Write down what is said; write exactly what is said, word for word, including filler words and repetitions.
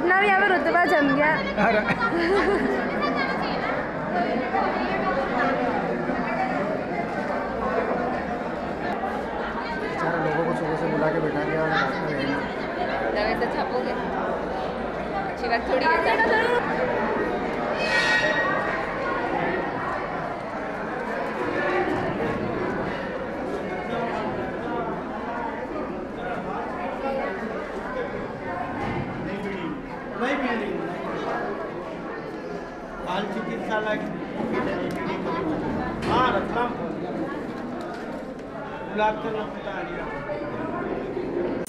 अपना भी यहाँ पे रुतबा जम गया। लोगों को सुबह से बुला के बैठा दिया और दवाई से छापोगे, अच्छी बात थोड़ी है। बाल चिकित्सालय हाँ रतलाम गुलाब का